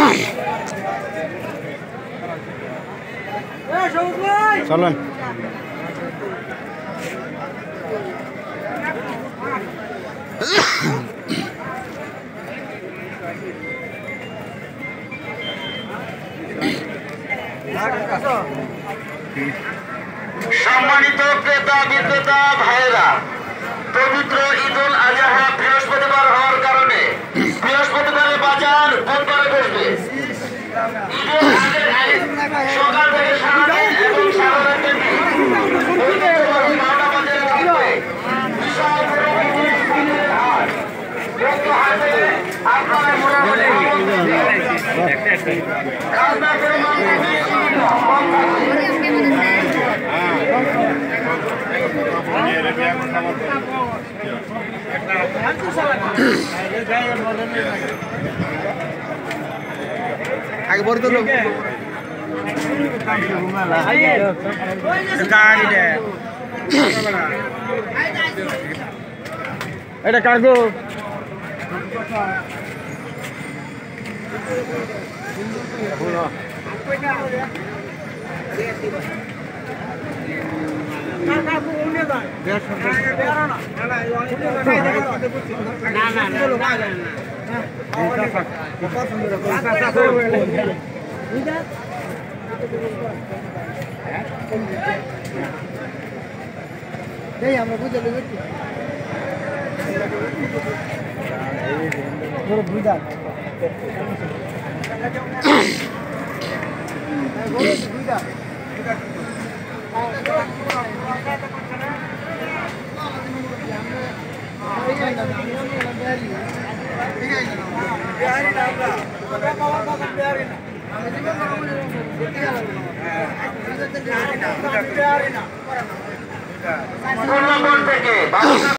চলেন সম্মানিত ক্রেতা বিক্রেতা ভাইয়েরা, পবিত্র ঈদুল আজহা বৃহস্পতিবার হওয়ার কারণে বৃহস্পতিবারে বাজার বুধবারে বসবে। ঈদের আগের দিন সকাল থেকে সারাদিন এবং সারারাতের দিন ঐতিহ্যবাহী মাওনা বাজারে থাকবে বিশাল পরিমাণের হাট। উক্ত হাটে আপনারা মোটামুটি খাজনা পরিমাণ বেশি কম থাকবে। আগে বড় তো লোক এটা কাগো আমরা বুঝে বুঝা থেকে